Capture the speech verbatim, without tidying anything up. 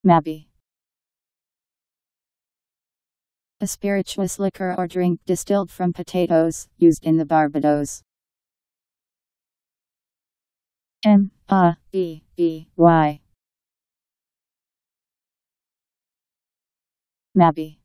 Mabby. A spirituous liquor or drink distilled from potatoes, used in the Barbados. M A B B Y. Mabby.